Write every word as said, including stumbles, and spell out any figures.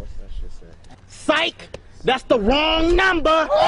What's that shit say? Sike, that's the wrong number.